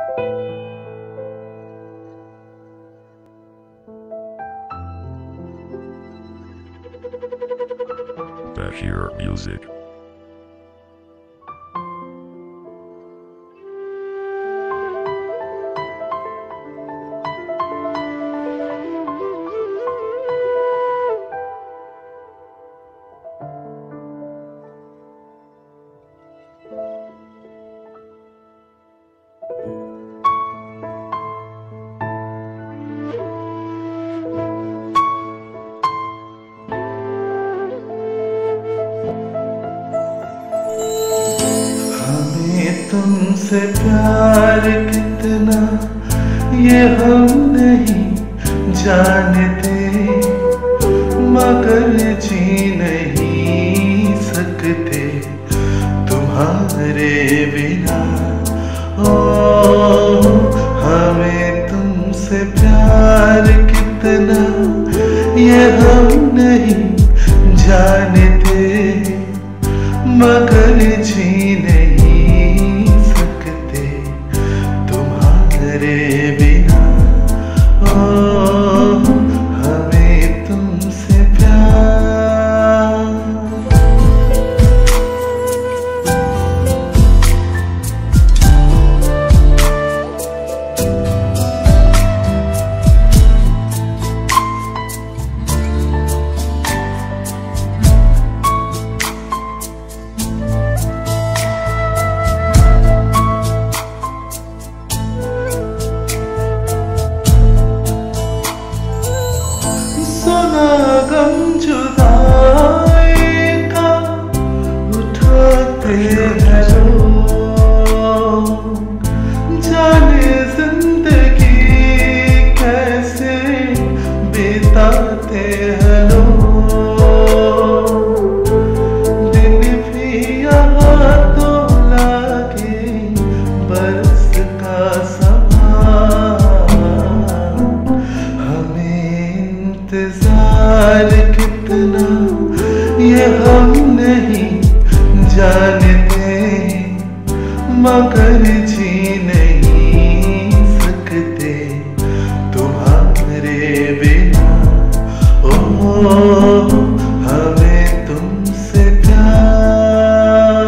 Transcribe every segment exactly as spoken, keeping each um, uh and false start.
Bashir Music. तुमसे प्यार कितना ये हम नहीं जानते, मगर जी नहीं सकते तुम्हारे बिना। ओ हमें तुमसे प्यार कितना ये हम नहीं जानते, मगर जी नहीं बिना। ओ हमें तुमसे प्यार। गम जुदाई का उठाते हैं लोग, जाने जिंदगी कैसे बिताते हैं लोग। दिन भी यहाँ तो लागे बरस का इंतजार कितना ये हम नहीं जानते, मगर जी नहीं सकते तुम्हारे बिना। ओ हमें तुमसे प्यार।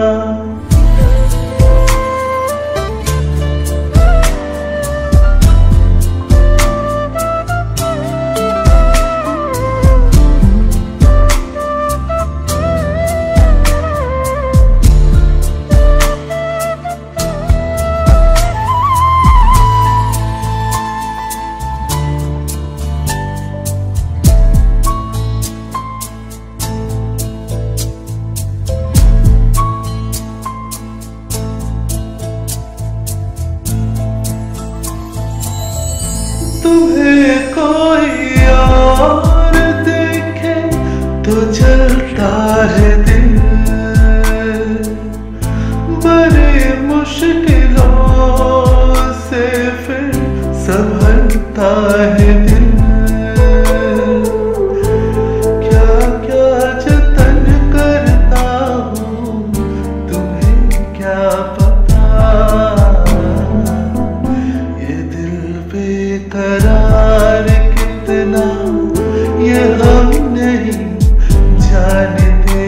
तुम्हें कोई और देखे तो जलता है दिल, बड़े मुश्किलों से फिर संभलता है दिल। क्या क्या जतन करता हूँ तुम्हें क्या पता, ये दिल बेकरार कितना ये हम नहीं जानते,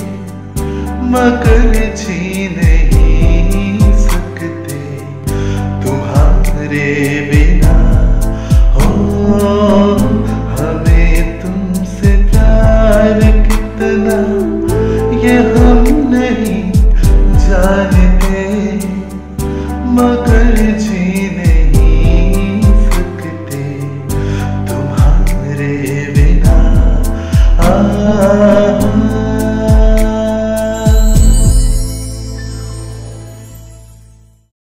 मगर जी नहीं सकते तुम्हारे बिना। हो हमें तुमसे प्यार कितना ये हम नहीं जानते, मगर जी नहीं सकते तुम्हारे बिना। आ